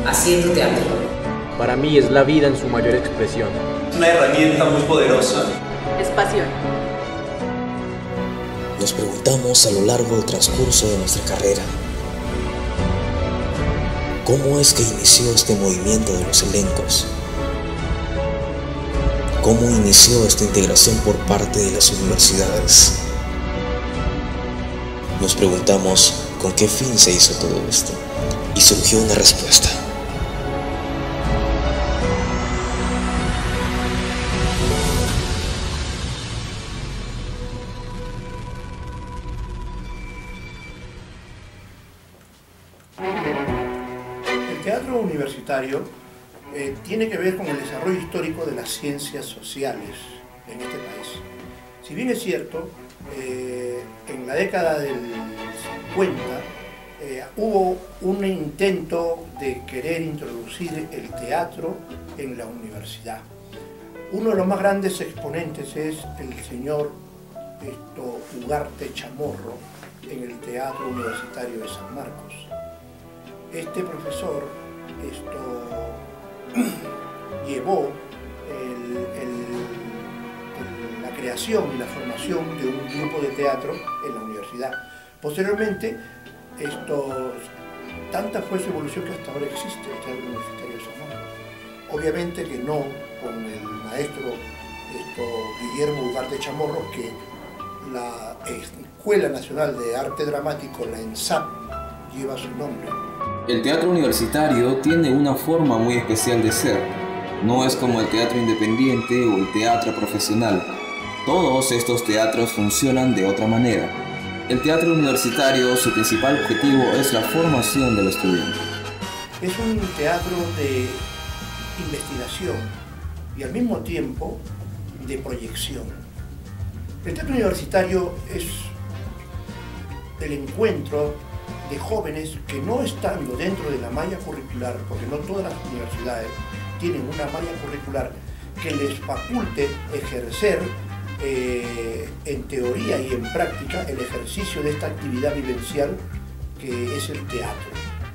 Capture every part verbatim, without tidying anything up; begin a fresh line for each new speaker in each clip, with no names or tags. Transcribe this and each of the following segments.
haciendo teatro.
Para mí es la vida en su mayor expresión.
Es una herramienta muy poderosa.
Es pasión.
Nos preguntamos a lo largo del transcurso de nuestra carrera, ¿cómo es que inició este movimiento de los elencos? ¿Cómo inició esta integración por parte de las universidades? Nos preguntamos con qué fin se hizo todo esto, y surgió una respuesta.
El teatro universitario eh, tiene que ver con el desarrollo histórico de las ciencias sociales en este país. Si bien es cierto, eh, en la década del cincuenta eh, hubo un intento de querer introducir el teatro en la universidad. Uno de los más grandes exponentes es el señor esto, Ugarte Chamorro en el Teatro Universitario de San Marcos. Este profesor esto, llevó el, el, el, la creación y la formación de un grupo de teatro en la universidad. Posteriormente, estos, tanta fue su evolución que hasta ahora existe el Teatro Universitario de San Marcos. Obviamente que no con el maestro esto, Guillermo Ugarte Chamorro, que la Escuela Nacional de Arte Dramático, la ENSAP, lleva su nombre.
El teatro universitario tiene una forma muy especial de ser. No es como el teatro independiente o el teatro profesional. Todos estos teatros funcionan de otra manera. El teatro universitario, su principal objetivo es la formación del estudiante.
Es un teatro de investigación y al mismo tiempo de proyección. El teatro universitario es el encuentro de jóvenes que no estando dentro de la malla curricular, porque no todas las universidades tienen una malla curricular que les faculte ejercer eh, en teoría y en práctica el ejercicio de esta actividad vivencial que es el teatro.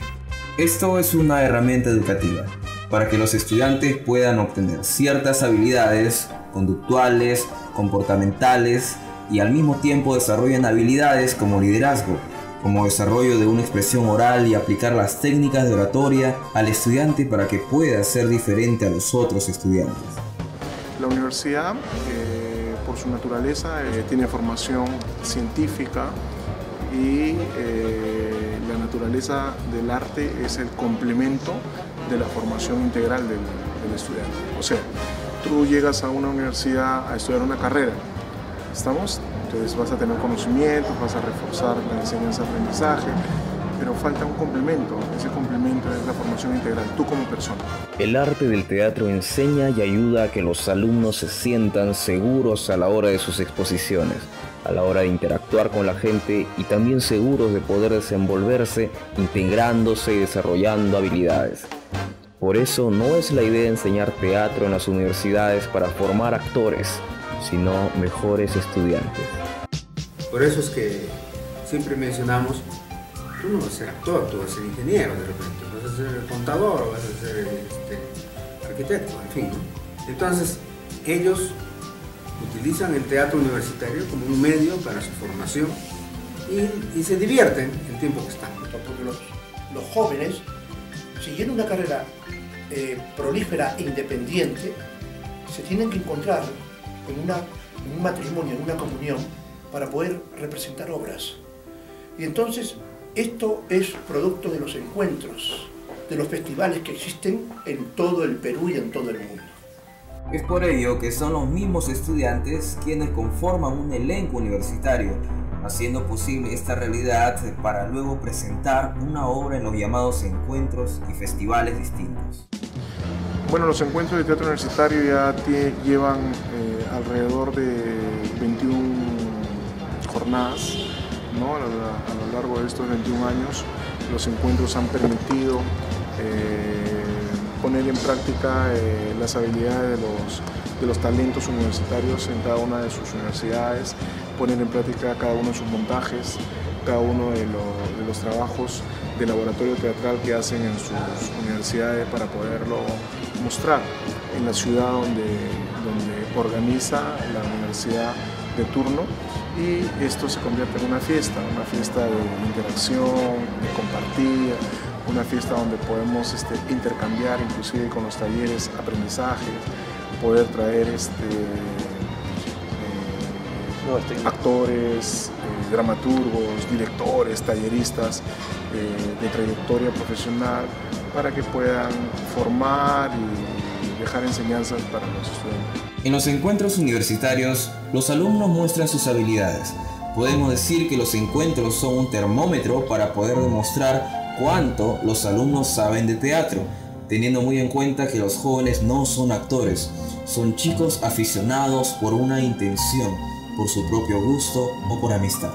Esto es una herramienta educativa para que los estudiantes puedan obtener ciertas habilidades conductuales, comportamentales y al mismo tiempo desarrollen habilidades como liderazgo, como desarrollo de una expresión oral y aplicar las técnicas de oratoria al estudiante para que pueda ser diferente a los otros estudiantes.
La universidad, eh, por su naturaleza, eh, tiene formación científica y eh, la naturaleza del arte es el complemento de la formación integral del, del estudiante. O sea, tú llegas a una universidad a estudiar una carrera, ¿estamos? Entonces vas a tener conocimientos, vas a reforzar la enseñanza-aprendizaje, pero falta un complemento. Ese complemento es la formación integral, tú como persona.
El arte del teatro enseña y ayuda a que los alumnos se sientan seguros a la hora de sus exposiciones, a la hora de interactuar con la gente y también seguros de poder desenvolverse integrándose y desarrollando habilidades. Por eso no es la idea enseñar teatro en las universidades para formar actores, sino mejores estudiantes.
Por eso es que siempre mencionamos, tú no vas a ser actor, tú vas a ser ingeniero de repente, vas a ser contador, vas a ser este, arquitecto, en fin, ¿no? Entonces, ellos utilizan el teatro universitario como un medio para su formación y, y se divierten el tiempo que están.
Porque los, los jóvenes, siguiendo una carrera eh, prolífera e independiente, se tienen que encontrar en, una, en un matrimonio, en una comunión, para poder representar obras. Y entonces, esto es producto de los encuentros, de los festivales que existen en todo el Perú y en todo el mundo.
Es por ello que son los mismos estudiantes quienes conforman un elenco universitario, haciendo posible esta realidad para luego presentar una obra en los llamados encuentros y festivales distintos.
Bueno, los encuentros de teatro universitario ya llevan eh, alrededor de veintiuna jornadas, ¿no? A lo, a lo largo de estos veintiún años, los encuentros han permitido eh, poner en práctica eh, las habilidades de los, de los talentos universitarios en cada una de sus universidades, poner en práctica cada uno de sus montajes, cada uno de, lo, de los trabajos de laboratorio teatral que hacen en sus universidades para poderlo mostrar en la ciudad donde, donde organiza la universidad de turno, y esto se convierte en una fiesta, una fiesta de interacción, de compartir, una fiesta donde podemos este, intercambiar inclusive con los talleres aprendizajes, poder traer este, eh, actores, eh, dramaturgos, directores, talleristas eh, de trayectoria profesional para que puedan formar y dejar enseñanzas para los estudiantes.
En los encuentros universitarios, los alumnos muestran sus habilidades. Podemos decir que los encuentros son un termómetro para poder demostrar cuánto los alumnos saben de teatro, teniendo muy en cuenta que los jóvenes no son actores, son chicos aficionados por una intención, por su propio gusto o por amistad.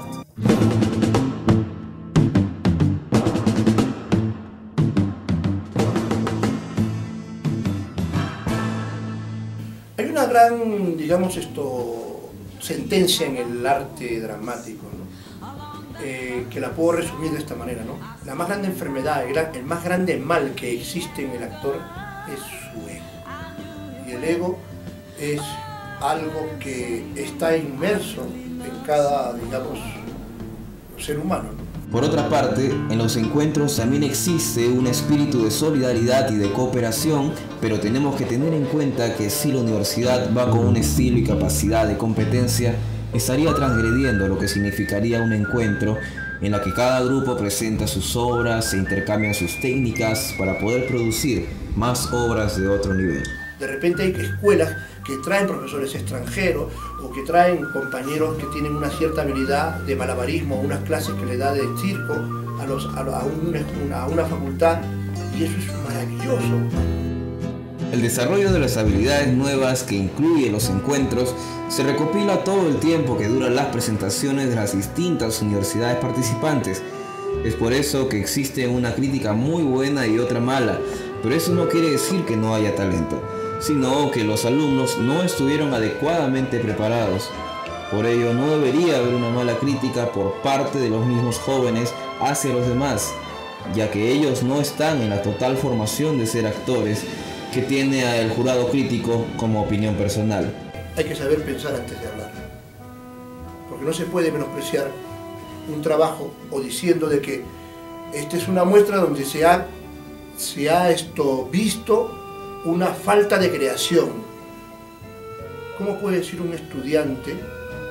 Hay una gran, digamos esto, sentencia en el arte dramático, ¿no? eh, que la puedo resumir de esta manera, ¿no? La más grande enfermedad, el, el más grande mal que existe en el actor es su ego. Y el ego es algo que está inmerso en cada, digamos, ser humano, ¿no?
Por otra parte, en los encuentros también existe un espíritu de solidaridad y de cooperación, pero tenemos que tener en cuenta que si la universidad va con un estilo y capacidad de competencia, estaría transgrediendo lo que significaría un encuentro en la que cada grupo presenta sus obras, se intercambian sus técnicas para poder producir más obras de otro nivel.
De repente hay escuelas que traen profesores extranjeros o que traen compañeros que tienen una cierta habilidad de malabarismo, unas clases que le da de circo a, los, a, a, una, a una facultad, y eso es maravilloso.
El desarrollo de las habilidades nuevas que incluye los encuentros se recopila todo el tiempo que duran las presentaciones de las distintas universidades participantes. Es por eso que existe una crítica muy buena y otra mala, pero eso no quiere decir que no haya talento, sino que los alumnos no estuvieron adecuadamente preparados. Por ello no debería haber una mala crítica por parte de los mismos jóvenes hacia los demás, ya que ellos no están en la total formación de ser actores que tiene al jurado crítico como opinión personal.
Hay que saber pensar antes de hablar, porque no se puede menospreciar un trabajo o diciendo de que esta es una muestra donde se ha, se ha esto visto una falta de creación. ¿Cómo puede decir un estudiante de,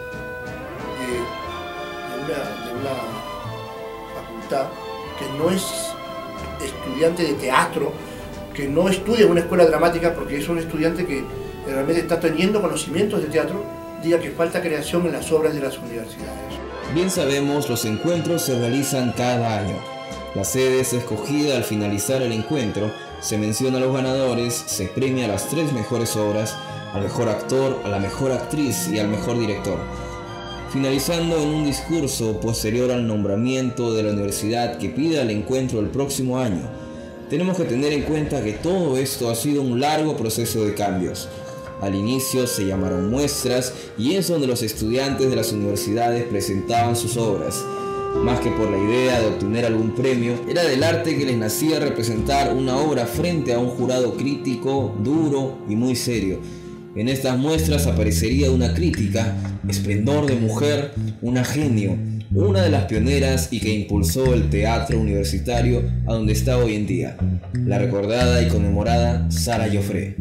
de, una, de una facultad que no es estudiante de teatro, que no estudia en una escuela dramática porque es un estudiante que realmente está teniendo conocimientos de teatro, diga que falta creación en las obras de las universidades?
Bien sabemos, los encuentros se realizan cada año. La sede es escogida al finalizar el encuentro, se menciona a los ganadores, se premia a las tres mejores obras, al mejor actor, a la mejor actriz y al mejor director, finalizando en un discurso posterior al nombramiento de la universidad que pida el encuentro el próximo año. Tenemos que tener en cuenta que todo esto ha sido un largo proceso de cambios. Al inicio se llamaron muestras y es donde los estudiantes de las universidades presentaban sus obras. Más que por la idea de obtener algún premio, era del arte que les nacía representar una obra frente a un jurado crítico, duro y muy serio. En estas muestras aparecería una crítica, esplendor de mujer, una genio, una de las pioneras y que impulsó el teatro universitario a donde está hoy en día, la recordada y conmemorada Sara Joffre.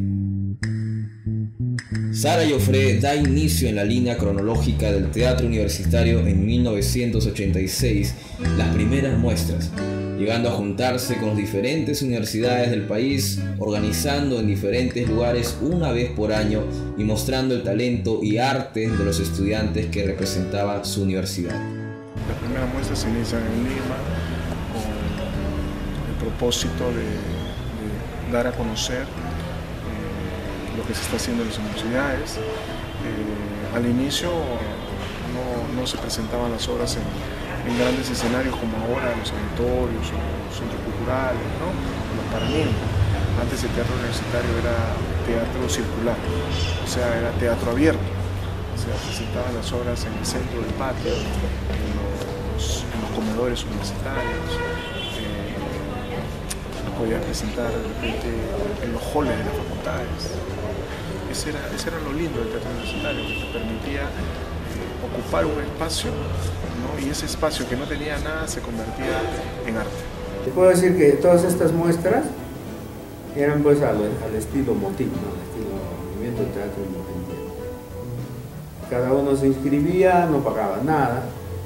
Sara Joffre da inicio en la línea cronológica del teatro universitario en mil novecientos ochenta y seis, las primeras muestras, llegando a juntarse con diferentes universidades del país, organizando en diferentes lugares una vez por año y mostrando el talento y arte de los estudiantes que representaba su universidad.
Las primeras muestras se inician en Lima con el propósito de, de dar a conocer lo que se está haciendo en las universidades. Eh, al inicio no, no se presentaban las obras en, en grandes escenarios como ahora, en los auditorios o los centros culturales, ¿no? Los Paraninfo. Antes el teatro universitario era teatro circular, o sea, era teatro abierto. Se presentaban las obras en el centro del patio, en los, en los diseñadores universitarios, eh, lo podías presentar de repente en los halls de las facultades. Ese era, ese era lo lindo del teatro universitario, que te permitía eh, ocupar un espacio, ¿no? Y ese espacio que no tenía nada se convertía en arte.
Te puedo decir que todas estas muestras eran pues al, al estilo motín, ¿no? Al estilo movimiento de teatro independiente. Cada uno se inscribía, no pagaba nada,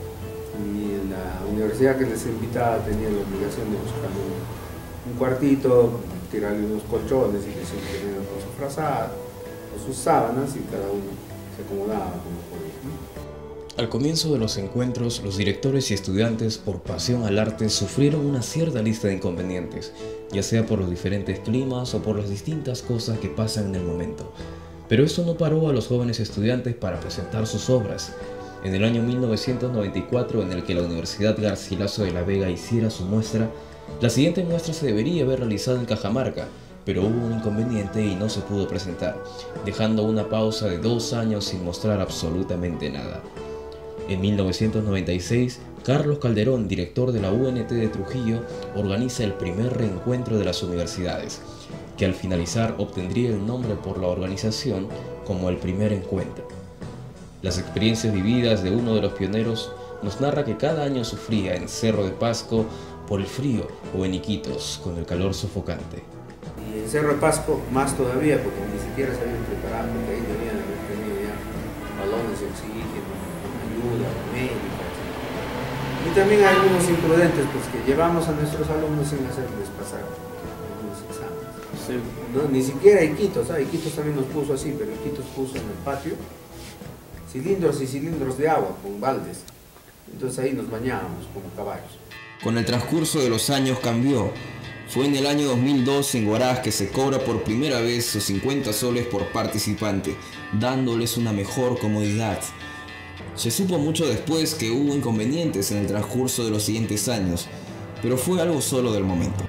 y en la universidad que les invitaba tenía la obligación de buscar un, un cuartito, tirarle unos colchones y que se incluyeran con su frazada o sus sábanas, y cada uno se acomodaba como podía, ¿no?
Al comienzo de los encuentros, los directores y estudiantes, por pasión al arte, sufrieron una cierta lista de inconvenientes, ya sea por los diferentes climas o por las distintas cosas que pasan en el momento. Pero esto no paró a los jóvenes estudiantes para presentar sus obras. En el año mil novecientos noventa y cuatro, en el que la Universidad Garcilaso de la Vega hiciera su muestra, la siguiente muestra se debería haber realizado en Cajamarca, pero hubo un inconveniente y no se pudo presentar, dejando una pausa de dos años sin mostrar absolutamente nada. En mil novecientos noventa y seis, Carlos Calderón, director de la U N T de Trujillo, organiza el primer reencuentro de las universidades, que al finalizar obtendría el nombre por la organización como el primer encuentro. Las experiencias vividas de uno de los pioneros nos narra que cada año sufría en Cerro de Pasco por el frío o en Iquitos con el calor sofocante.
Y en Cerro de Pasco más todavía, porque ni siquiera se habían preparado, porque ahí debían haber tenido ya balones de oxígeno, ayuda médica. Y también hay algunos imprudentes pues, que llevamos a nuestros alumnos sin hacerles pasar algunos exámenes. Sí. No, ni siquiera Iquitos, ¿ah? Iquitos también nos puso así, pero Iquitos puso en el patio cilindros y cilindros de agua con baldes. Entonces ahí nos bañábamos como caballos.
Con el transcurso de los años cambió. Fue en el año dos mil dos en Huaraz que se cobra por primera vez sus cincuenta soles por participante, dándoles una mejor comodidad. Se supo mucho después que hubo inconvenientes en el transcurso de los siguientes años, pero fue algo solo del momento.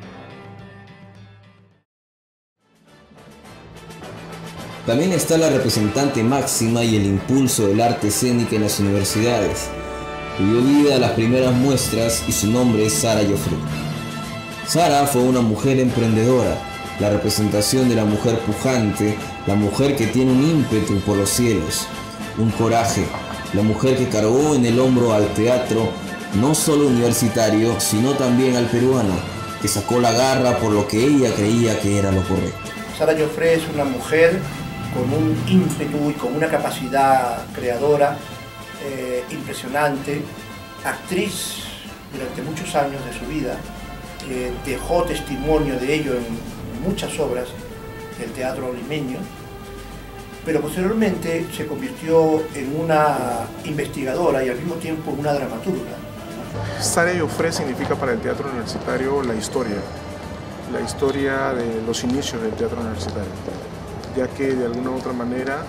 También está la representante máxima y el impulso del arte escénica en las universidades. Dio vida a las primeras muestras y su nombre es Sara Joffre. Sara fue una mujer emprendedora, la representación de la mujer pujante, la mujer que tiene un ímpetu por los cielos, un coraje, la mujer que cargó en el hombro al teatro, no solo universitario, sino también al peruano, que sacó la garra por lo que ella creía que era lo correcto.
Sara Joffre es una mujer con un ímpetu y con una capacidad creadora eh, impresionante, actriz durante muchos años de su vida, eh, dejó testimonio de ello en muchas obras del teatro limeño, pero posteriormente se convirtió en una investigadora y al mismo tiempo en una dramaturga.
Sara Joffre significa para el teatro universitario la historia, la historia de los inicios del teatro universitario, ya que de alguna u otra manera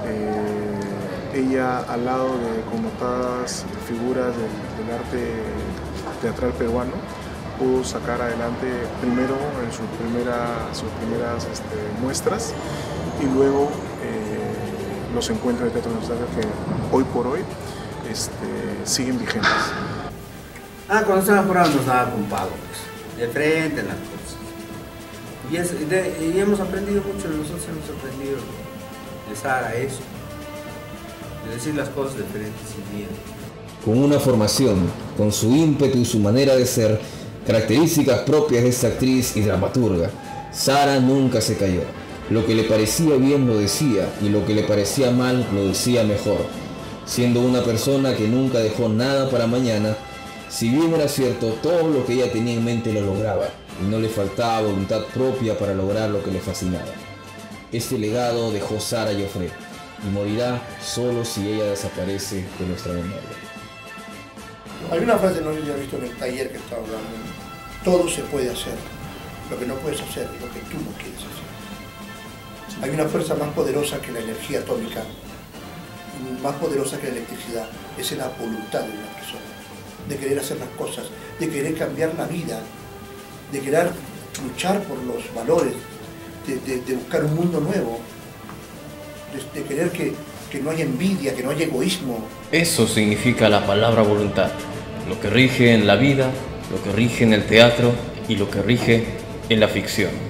eh, ella, al lado de connotadas figuras del, del arte teatral peruano, pudo sacar adelante primero en sus primeras, sus primeras este, muestras y luego eh, los encuentros de teatro universitario que hoy por hoy este, siguen vigentes.
Ah, cuando estaba por ahí nos daba con palo, pues, de frente en las cosas. Y, es, de, y hemos aprendido mucho, nosotros hemos aprendido de Sara eso, de decir las cosas de frente sin miedo.
Con una formación, con su ímpetu y su manera de ser, características propias de esta actriz y dramaturga, Sara nunca se cayó. Lo que le parecía bien lo decía y lo que le parecía mal lo decía mejor. Siendo una persona que nunca dejó nada para mañana, si bien era cierto, todo lo que ella tenía en mente lo lograba y no le faltaba voluntad propia para lograr lo que le fascinaba. Este legado dejó Sara Joffre y morirá solo si ella desaparece de nuestra memoria.
Hay una frase, no sé si has visto en el taller que estaba hablando, todo se puede hacer, lo que no puedes hacer es lo que tú no quieres hacer. Hay una fuerza más poderosa que la energía atómica, más poderosa que la electricidad, es la voluntad de una persona, de querer hacer las cosas, de querer cambiar la vida, de querer luchar por los valores, de, de, de buscar un mundo nuevo, de, de querer que, que no haya envidia, que no haya egoísmo.
Eso significa la palabra voluntad.
lo que rige en la vida, lo que rige en el teatro y lo que rige en la ficción.